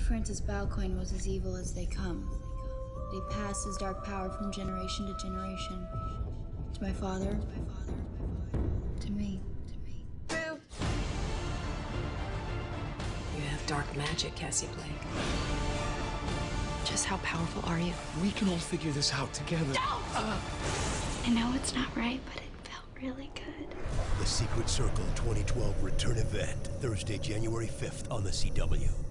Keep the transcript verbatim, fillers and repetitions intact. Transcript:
Francis Balcoin was as evil as they come. They passed his dark power from generation to generation. To my father, to me. You have dark magic, Cassie Blake. Just how powerful are you? We can all figure this out together. No! Uh. I know it's not right, but it felt really good. The Secret Circle twenty twelve return event, Thursday, January fifth on the C W.